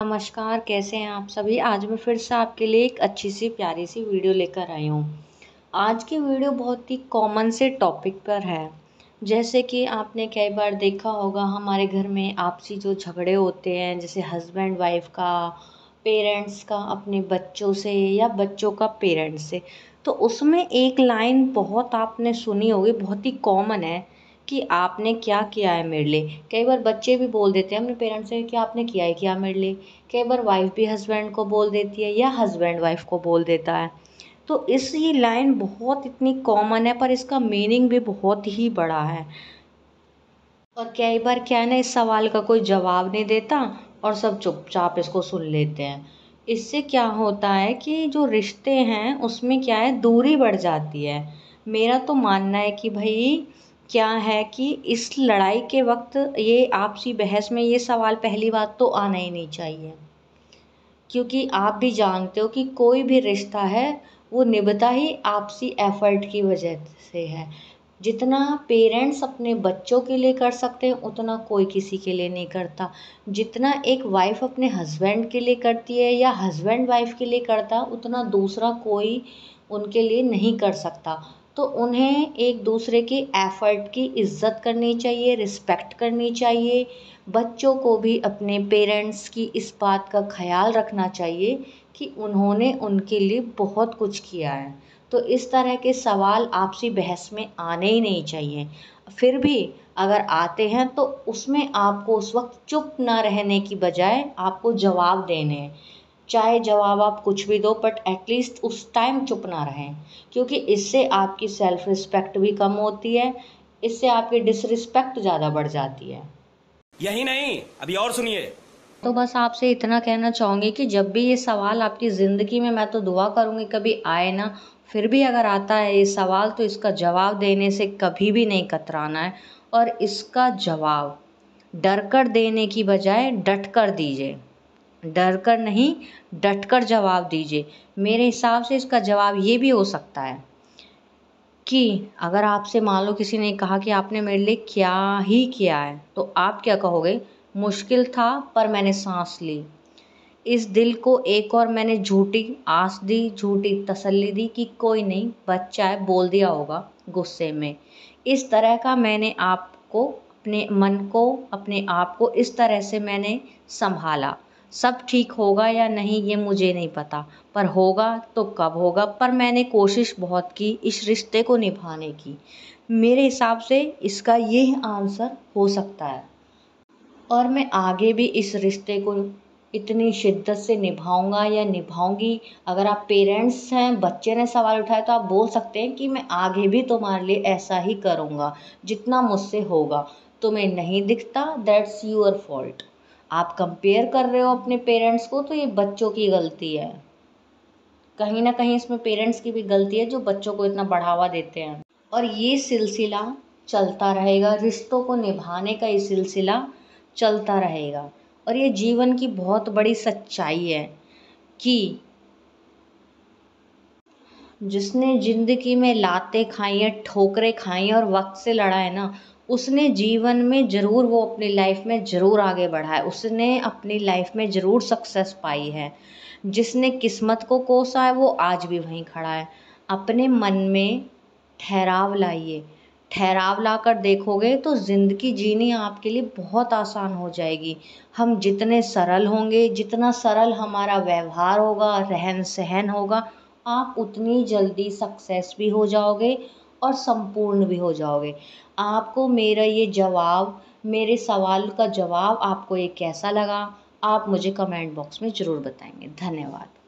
नमस्कार, कैसे हैं आप सभी। आज मैं फिर से आपके लिए एक अच्छी सी प्यारी सी वीडियो लेकर आई हूँ। आज की वीडियो बहुत ही कॉमन से टॉपिक पर है। जैसे कि आपने कई बार देखा होगा हमारे घर में आपसी जो झगड़े होते हैं, जैसे हस्बैंड वाइफ का, पेरेंट्स का अपने बच्चों से या बच्चों का पेरेंट्स से। तो उसमें एक लाइन बहुत आपने सुनी होगी, बहुत ही कॉमन है कि आपने क्या किया है मेरे लिए। कई बार बच्चे भी बोल देते हैं अपने पेरेंट्स से कि आपने किया है क्या मेरे लिए। कई बार वाइफ भी हस्बैंड को बोल देती है या हस्बैंड वाइफ को बोल देता है। तो इस ये लाइन बहुत इतनी कॉमन है, पर इसका मीनिंग भी बहुत ही बड़ा है। और कई बार क्या है ना, इस सवाल का कोई जवाब नहीं देता और सब चुपचाप इसको सुन लेते हैं। इससे क्या होता है कि जो रिश्ते हैं उसमें क्या है, दूरी बढ़ जाती है। मेरा तो मानना है कि भाई क्या है कि इस लड़ाई के वक्त ये आपसी बहस में ये सवाल पहली बात तो आना ही नहीं चाहिए। क्योंकि आप भी जानते हो कि कोई भी रिश्ता है वो निभता ही आपसी एफर्ट की वजह से है। जितना पेरेंट्स अपने बच्चों के लिए कर सकते हैं उतना कोई किसी के लिए नहीं करता। जितना एक वाइफ अपने हस्बैंड के लिए करती है या हस्बैंड वाइफ के लिए करता, उतना दूसरा कोई उनके लिए नहीं कर सकता। तो उन्हें एक दूसरे के एफर्ट की इज्जत करनी चाहिए, रिस्पेक्ट करनी चाहिए। बच्चों को भी अपने पेरेंट्स की इस बात का ख्याल रखना चाहिए कि उन्होंने उनके लिए बहुत कुछ किया है। तो इस तरह के सवाल आपसी बहस में आने ही नहीं चाहिए। फिर भी अगर आते हैं तो उसमें आपको उस वक्त चुप ना रहने की बजाय आपको जवाब देने हैं। चाहे जवाब आप कुछ भी दो, बट एटलीस्ट उस टाइम चुप ना रहें। क्योंकि इससे आपकी सेल्फ रिस्पेक्ट भी कम होती है, इससे आपकी डिसरिस्पेक्ट ज़्यादा बढ़ जाती है। यही नहीं, अभी और सुनिए। तो बस आपसे इतना कहना चाहूँगी कि जब भी ये सवाल आपकी ज़िंदगी में, मैं तो दुआ करूँगी कभी आए ना, फिर भी अगर आता है ये सवाल तो इसका जवाब देने से कभी भी नहीं कतराना है। और इसका जवाब डर कर देने की बजाय डट कर दीजिए। डर कर नहीं, डट कर जवाब दीजिए। मेरे हिसाब से इसका जवाब ये भी हो सकता है कि अगर आपसे मान लो किसी ने कहा कि आपने मेरे लिए क्या ही किया है, तो आप क्या कहोगे? मुश्किल था पर मैंने सांस ली। इस दिल को एक और मैंने झूठी आस दी, झूठी तसल्ली दी कि कोई नहीं, बच्चा है, बोल दिया होगा गुस्से में। इस तरह का मैंने आपको, अपने मन को, अपने आप को इस तरह से मैंने संभाला। सब ठीक होगा या नहीं ये मुझे नहीं पता, पर होगा तो कब होगा। पर मैंने कोशिश बहुत की इस रिश्ते को निभाने की। मेरे हिसाब से इसका ये आंसर हो सकता है। और मैं आगे भी इस रिश्ते को इतनी शिद्दत से निभाऊंगा या निभाऊंगी। अगर आप पेरेंट्स हैं, बच्चे ने सवाल उठाया, तो आप बोल सकते हैं कि मैं आगे भी तुम्हारे लिए ऐसा ही करूंगा जितना मुझसे होगा। तुम्हें नहीं दिखता, दैट्स यूअर फॉल्ट। आप कंपेयर कर रहे हो अपने पेरेंट्स को, तो ये बच्चों की गलती है। कहीं ना कहीं इसमें पेरेंट्स की भी गलती है जो बच्चों को इतना बढ़ावा देते हैं। और ये सिलसिला चलता रहेगा, रिश्तों को निभाने का ये सिलसिला चलता रहेगा। और ये जीवन की बहुत बड़ी सच्चाई है कि जिसने ज़िंदगी में लातें खाई हैं, ठोकरें खाई हैं और वक्त से लड़ा है ना, उसने जीवन में ज़रूर, वो अपनी लाइफ में ज़रूर आगे बढ़ा है, उसने अपनी लाइफ में ज़रूर सक्सेस पाई है। जिसने किस्मत को कोसा है वो आज भी वहीं खड़ा है। अपने मन में ठहराव लाइए। ठहराव लाकर देखोगे तो ज़िंदगी जीनी आपके लिए बहुत आसान हो जाएगी। हम जितने सरल होंगे, जितना सरल हमारा व्यवहार होगा, रहन सहन होगा, आप उतनी जल्दी सक्सेस भी हो जाओगे और संपूर्ण भी हो जाओगे। आपको मेरा ये जवाब, मेरे सवाल का जवाब आपको ये कैसा लगा, आप मुझे कमेंट बॉक्स में ज़रूर बताएंगे। धन्यवाद।